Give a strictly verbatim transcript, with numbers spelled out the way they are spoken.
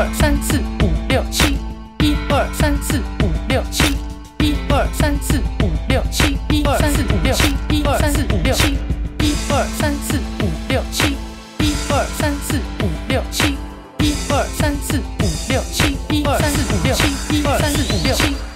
二三四五六七，一二三四五六七，一二三四五六七，一二三四五六七，一二三四五六七，一二三四五六七，一二三四五六七，一二三四五六七，一二三四五六七，一二三四五六七。